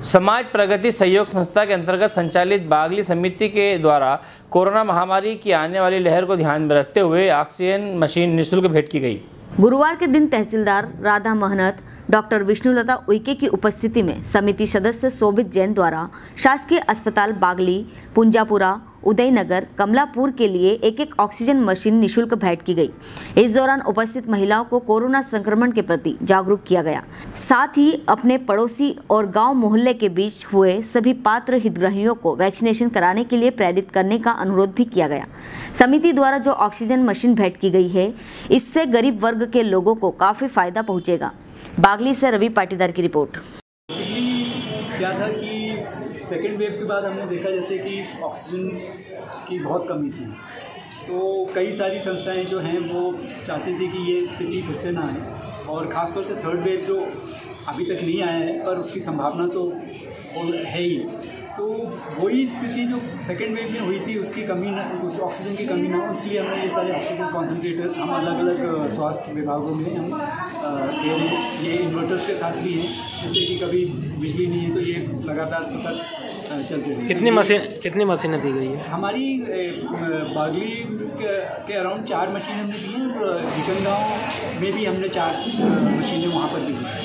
समाज प्रगति सहयोग संस्था के अंतर्गत संचालित बागली समिति के द्वारा कोरोना महामारी की आने वाली लहर को ध्यान में रखते हुए ऑक्सीजन मशीन निःशुल्क भेंट की गई। गुरुवार के दिन तहसीलदार राधा महनत, डॉक्टर विष्णुलता उइके की उपस्थिति में समिति सदस्य शोभित जैन द्वारा शासकीय अस्पताल बागली, पुंजापुरा, उदयनगर, कमलापुर के लिए एक ऑक्सीजन मशीन निःशुल्क भेंट की गई। इस दौरान उपस्थित महिलाओं को कोरोना संक्रमण के प्रति जागरूक किया गया। साथ ही अपने पड़ोसी और गांव मोहल्ले के बीच हुए सभी पात्र हितग्राहियों को वैक्सीनेशन कराने के लिए प्रेरित करने का अनुरोध भी किया गया। समिति द्वारा जो ऑक्सीजन मशीन भेंट की गई है, इससे गरीब वर्ग के लोगों को काफी फायदा पहुंचेगा। बागली से रवि पाटीदार की रिपोर्ट। क्या था कि सेकेंड वेव के बाद हमने देखा जैसे कि ऑक्सीजन की बहुत कमी थी, तो कई सारी संस्थाएं जो हैं वो चाहती थी कि ये स्थिति फिर से ना आए, और ख़ासतौर से थर्ड वेव जो अभी तक नहीं आया है पर उसकी संभावना तो है ही। तो वही स्थिति जो सेकेंड वेव में हुई थी उसकी कमी ना, उस ऑक्सीजन की कमी ना हो, इसलिए हमने ये सारे ऑक्सीजन कॉन्सेंट्रेटर्स हम अलग अलग स्वास्थ्य विभागों में हम ये इन्वर्टर्स के साथ भी हैं, जिससे कि कभी बिजली नहीं है तो ये लगातार सतत चलते हैं। कितनी मशीनें दी गई है? हमारी बागली के अराउंड 4 मशीनें हमने दी हैं, और भिकनगांव में भी हमने 4 मशीनें वहाँ पर दी हैं।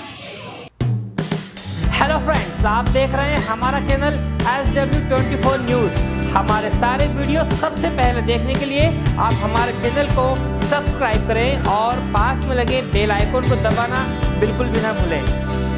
हेलो फ्रेंड्स, आप देख रहे हैं हमारा चैनल SW24 न्यूज़। हमारे सारे वीडियो सबसे पहले देखने के लिए आप हमारे चैनल को सब्सक्राइब करें और पास में लगे बेल आइकन को दबाना बिल्कुल भी ना भूलें।